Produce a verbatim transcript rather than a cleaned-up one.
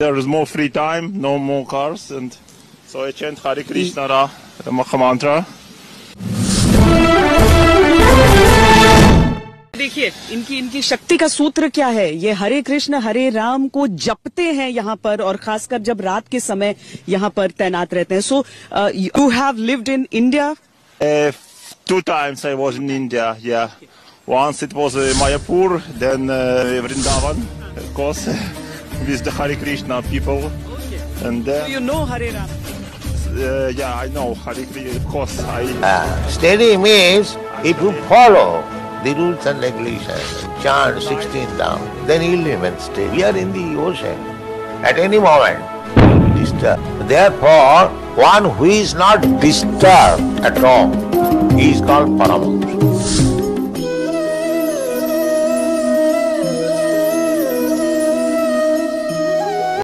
There is more free time, no more cars, and so I chant Hare Krishna, the Maha Mantra. देखिए इनकी इनकी शक्ति का सूत्र क्या है। ये हरे कृष्ण हरे राम को जपते हैं यहाँ पर, और खासकर जब रात के समय यहाँ पर तैनात रहते हैं। So you have lived in India? Two times I was in India, yeah. Once it was uh, Mayapur, then uh, Vrindavan, of course, with the Hare Krishna people. Okay. And then, so you know Hare Ram? Uh, yeah, I know Hare Krishna, of course. I, uh, steady means if you follow the rules and regulations, chant sixteen down, then he'll remain steady. We are in the ocean. At any moment, disturb. Therefore, one who is not disturbed at all, he is called Param.